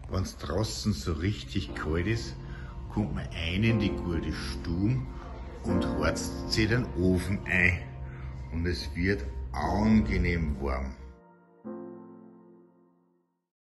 Wenn es draußen so richtig kalt ist, kommt man rein in die gute Stube und heizt sich den Ofen ein. Und es wird angenehm warm.